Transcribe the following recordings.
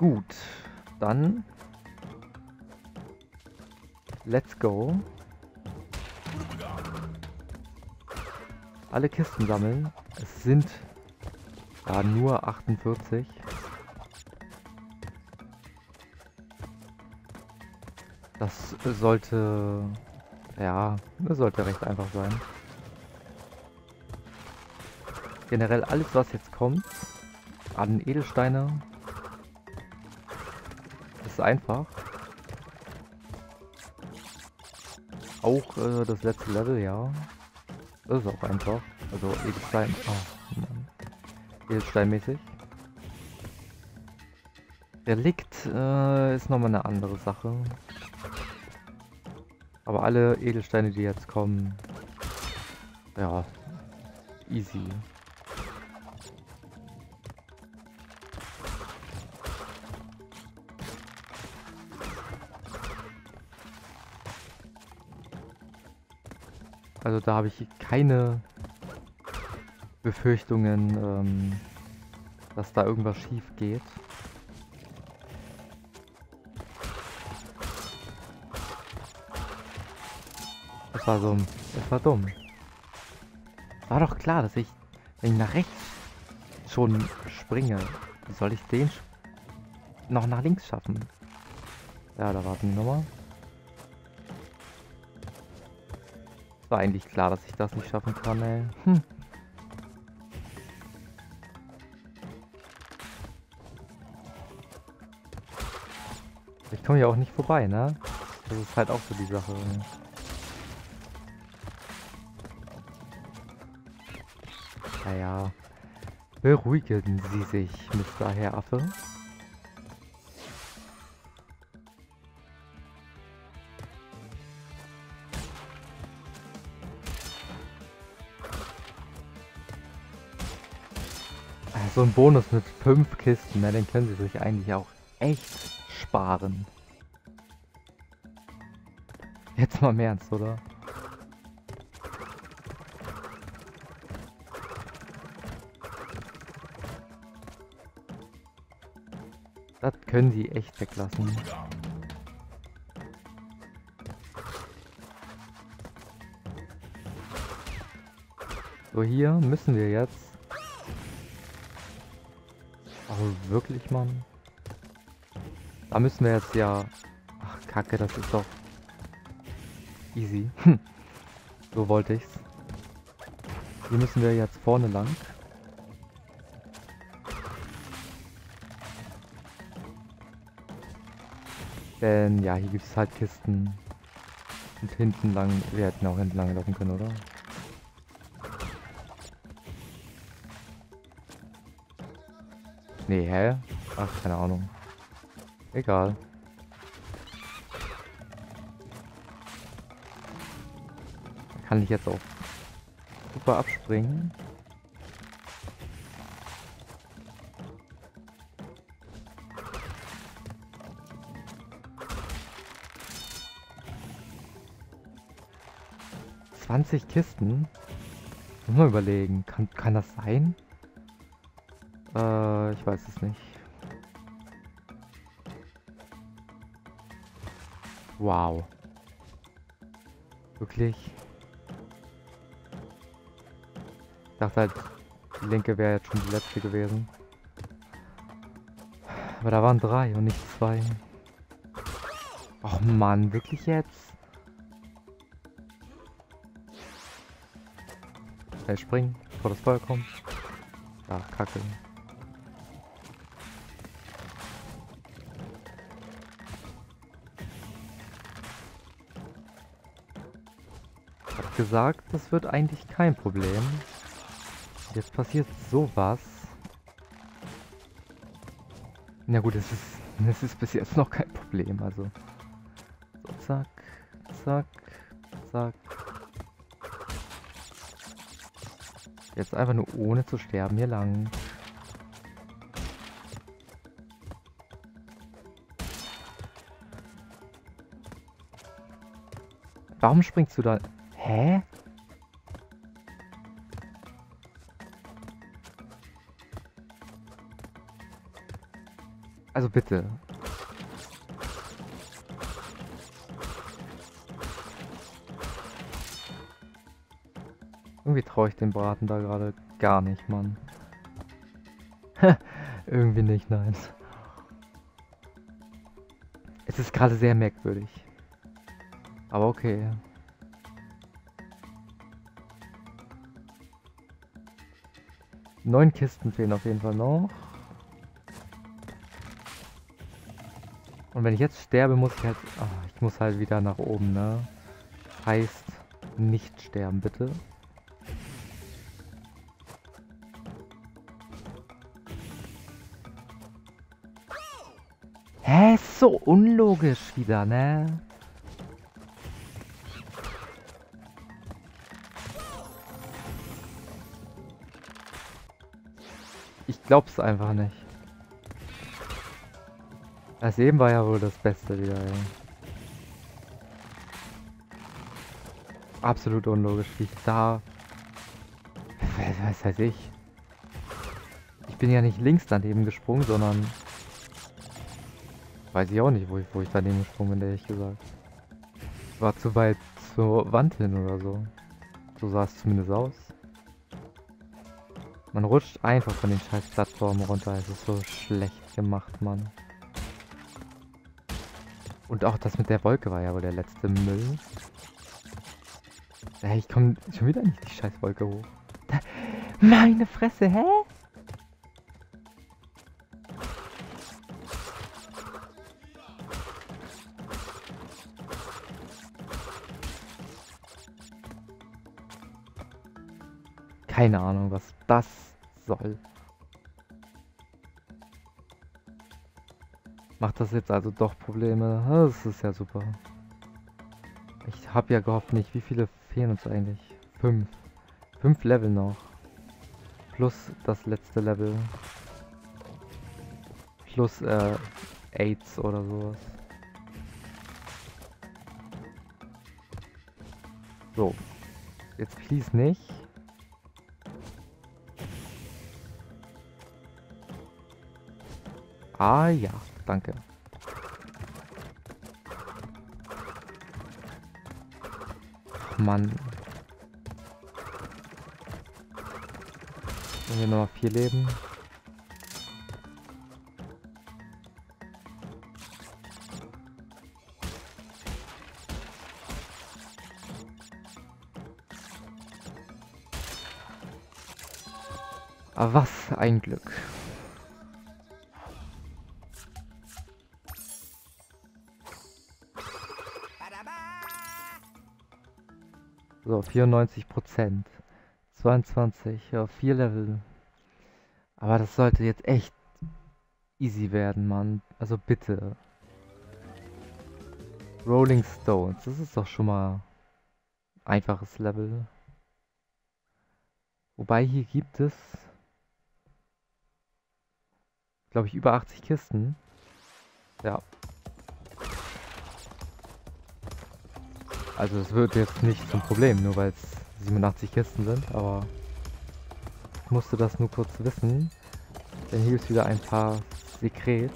Gut, dann let's go. Alle Kisten sammeln. Es sind ja nur 48. Das sollte, ja, das sollte recht einfach sein. Generell alles, was jetzt kommt an Edelsteine, ist einfach. Auch das letzte Level, ja. Das ist auch einfach. Also Edelstein. Oh, Mann. Edelsteinmäßig. Relikt ist nochmal eine andere Sache. Aber alle Edelsteine, die jetzt kommen, ja, easy. Also da habe ich keine Befürchtungen, dass da irgendwas schief geht. Das war dumm. War doch klar, dass ich, wenn ich nach rechts schon springe, wie soll ich den noch nach links schaffen? Ja, da warten wir nochmal. War eigentlich klar, dass ich das nicht schaffen kann, ey. Ich komme ja auch nicht vorbei, ne? Das ist halt auch so die Sache. Naja, beruhigen Sie sich, Mr. Herr Affe. So ein Bonus mit 5 Kisten, ne, den können Sie sich eigentlich auch echt sparen. Jetzt mal im Ernst, oder? Das können Sie echt weglassen. So, hier müssen wir jetzt... Oh, wirklich, Mann? Da müssen wir jetzt ja... Ach, Kacke, das ist doch... Easy. So wollte ich's. Hier müssen wir jetzt vorne lang. Denn, ja, hier gibt es halt Kisten. Und hinten lang... Wir hätten auch hinten lang laufen können, oder? Nee, hä? Ach, keine Ahnung. Egal. Da kann ich jetzt auch super abspringen. ...20 Kisten? Muss mal überlegen. Kann das sein? Ich weiß es nicht. Wow. Wirklich? Ich dachte halt, die linke wäre jetzt schon die letzte gewesen. Aber da waren 3 und nicht 2. Och Mann, wirklich jetzt? Schnell springen, bevor das Feuer kommt. Ja, Kacke. Gesagt, das wird eigentlich kein Problem. Jetzt passiert sowas. Na gut, es ist bis jetzt noch kein Problem, also. So, zack, zack, zack. Jetzt einfach nur ohne zu sterben hier lang. Warum springst du da? Hä? Also bitte. Irgendwie traue ich dem Braten da gerade gar nicht, Mann. Irgendwie nicht, nein. Es ist gerade sehr merkwürdig. Aber okay. Neun Kisten fehlen auf jeden Fall noch. Und wenn ich jetzt sterbe, muss ich halt... Ach, ich muss halt wieder nach oben, ne? Heißt, nicht sterben, bitte. Hä? Ist so unlogisch wieder, ne? Ich glaub's einfach nicht. Das eben war ja wohl das Beste wieder, ey. Absolut unlogisch, wie ich da... Was weiß ich. Ich bin ja nicht links daneben gesprungen, sondern... Weiß ich auch nicht, wo ich daneben gesprungen bin, ehrlich gesagt. War zu weit zur Wand hin oder so. So sah es zumindest aus. Man rutscht einfach von den scheiß Plattformen runter. Es ist so schlecht gemacht, Mann. Und auch das mit der Wolke war ja wohl der letzte Müll. Hey, ich komme schon wieder nicht die scheiß Wolke hoch. Meine Fresse, hä? Keine Ahnung, was das soll. Macht das jetzt also doch Probleme? Das ist ja super. Ich habe ja gehofft nicht. Wie viele fehlen uns eigentlich? 5. 5 Level noch. Plus das letzte Level. Plus AIDS oder sowas. So. Jetzt please nicht. Ah ja, danke. Ach, Mann. Und hier noch 4 Leben. Aber was ein Glück. So, 94%. 22, ja, 4 Level. Aber das sollte jetzt echt easy werden, Mann. Also bitte. Rolling Stones, das ist doch schon mal einfaches Level. Wobei hier gibt es, glaube ich, über 80 Kisten. Ja. Also es wird jetzt nicht zum Problem, nur weil es 87 Kisten sind, aber ich musste das nur kurz wissen. Denn hier ist wieder ein paar Sekrets.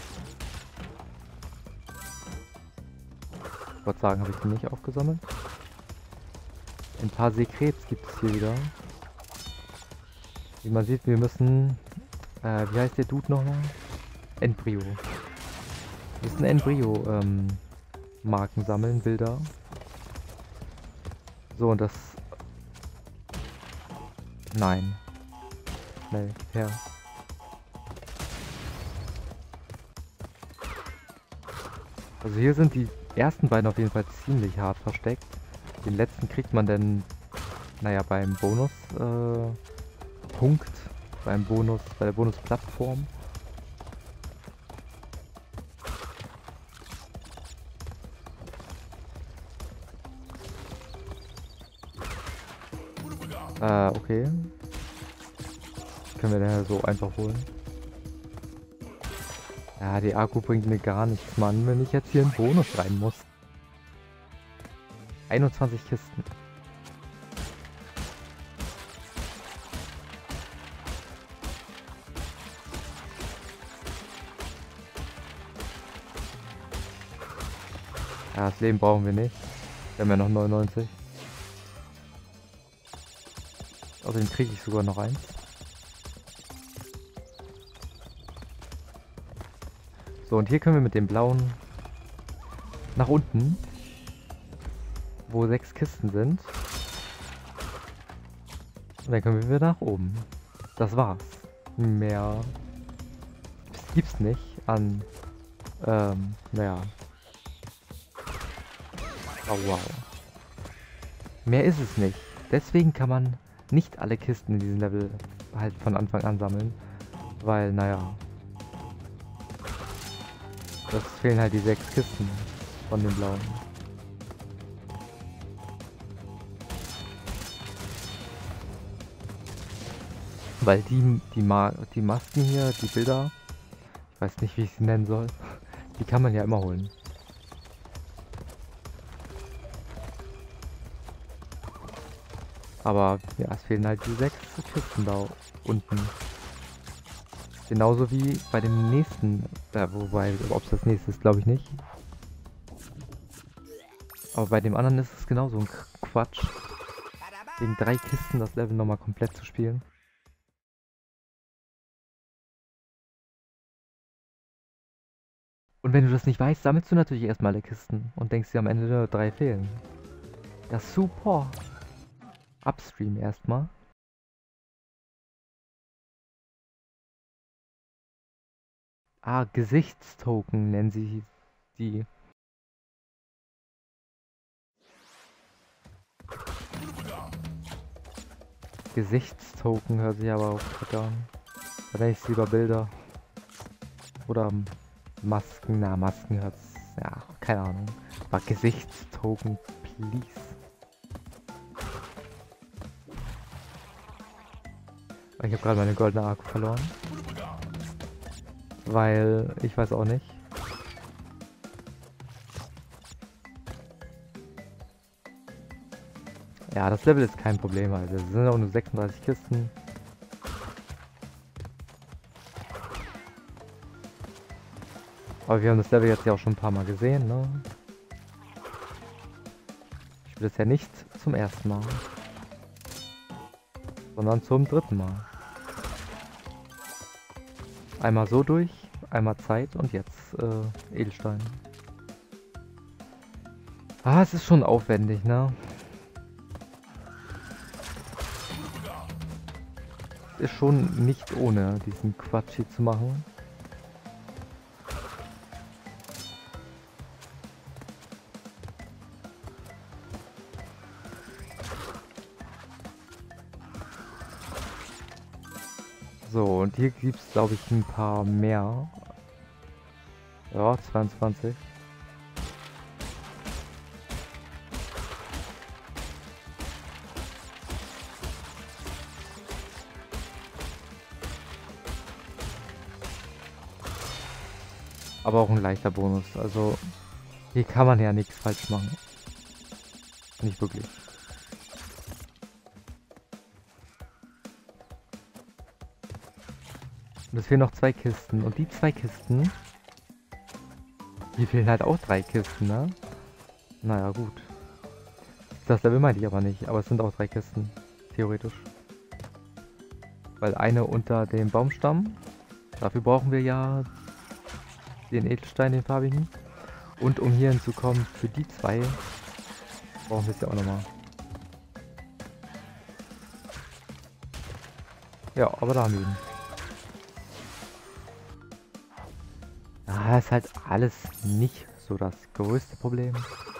Ich wollte sagen, habe ich die nicht aufgesammelt? Ein paar Sekrets gibt es hier wieder. Wie man sieht, wir müssen... wie heißt der Dude nochmal? Embryo. Wir müssen Embryo Marken sammeln, Bilder. So, und das... Nein. Schnell, her. Also hier sind die ersten beiden auf jeden Fall ziemlich hart versteckt. Den letzten kriegt man dann, naja, beim Bonus Punkt, bei der Bonusplattform. Okay. Können wir daher so einfach holen. Ja, die Akku bringt mir gar nichts, Mann, wenn ich jetzt hier einen Bonus rein muss. 21 Kisten. Ja, das Leben brauchen wir nicht. Wir haben ja noch 99. Außerdem kriege ich sogar noch eins. So, und hier können wir mit dem blauen nach unten, wo 6 Kisten sind. Und dann können wir wieder nach oben. Das war's. Mehr gibt's nicht an, naja. Oh wow. Mehr ist es nicht. Deswegen kann man nicht alle Kisten in diesem Level halt von Anfang an sammeln. Weil, naja. Das fehlen halt die 6 Kisten von den blauen. Weil die Masken hier, die Bilder, ich weiß nicht, wie ich sie nennen soll, die kann man ja immer holen. Aber ja, es fehlen halt die 6 Kisten da unten. Genauso wie bei dem nächsten, wobei, ob es das nächste ist, glaube ich nicht. Aber bei dem anderen ist es genauso ein Quatsch, wegen 3 Kisten das Level nochmal komplett zu spielen. Und wenn du das nicht weißt, sammelst du natürlich erstmal alle Kisten und denkst dir am Ende nur 3 fehlen. Ja, super. Upstream erstmal. Ah, Gesichtstoken nennen sie die. Gesichtstoken hört sich aber auch gut an. Da nenne ich lieber Bilder. Oder Masken. Na, Masken hört's. Ja, keine Ahnung. Aber Gesichtstoken, please. Ich habe gerade meine goldene Arc verloren. Weil, ich weiß auch nicht. Ja, das Level ist kein Problem, also es sind auch nur 36 Kisten. Aber wir haben das Level jetzt ja auch schon ein paar Mal gesehen, ne? Ich spiele das ja nicht zum ersten Mal. Sondern zum dritten Mal. Einmal so durch, einmal Zeit und jetzt Edelstein. Ah, es ist schon aufwendig, ne? Ist schon nicht ohne, diesen Quatsch hier zu machen. So, und hier gibt es, glaube ich, ein paar mehr. Ja, 22. Aber auch ein leichter Bonus. Also, hier kann man ja nichts falsch machen. Nicht wirklich. Und es fehlen noch 2 Kisten. Und die 2 Kisten... Hier fehlen halt auch 3 Kisten, ne? Naja, gut. Das Level meinte ich aber nicht. Aber es sind auch 3 Kisten. Theoretisch. Weil eine unter dem Baumstamm. Dafür brauchen wir ja... den Edelstein, den farbigen. Und um hier hinzukommen, für die 2... brauchen wir es ja auch nochmal. Ja, aber da haben wir ihn. Ah, ist halt alles nicht so das größte Problem.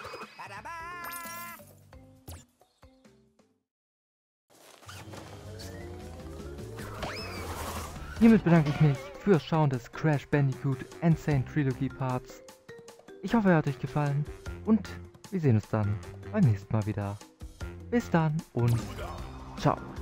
Hiermit bedanke ich mich fürs Schauen des Crash Bandicoot Insane Trilogy Parts. Ich hoffe, er hat euch gefallen und wir sehen uns dann beim nächsten Mal wieder. Bis dann und ciao.